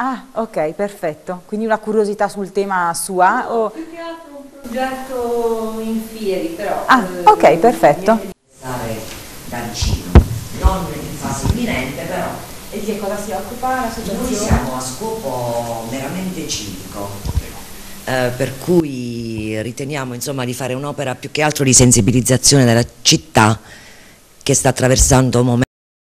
Ah, ok, perfetto. Quindi una curiosità sul tema sua? No, più che altro un progetto in fieri, però Ah, ok, perfetto. niente di stare da vicino, non in fase imminente, però. E di che cosa si occupa l'associazione? Noi siamo a scopo meramente civico, per cui riteniamo insomma di fare un'opera più che altro di sensibilizzazione della città che sta attraversando momenti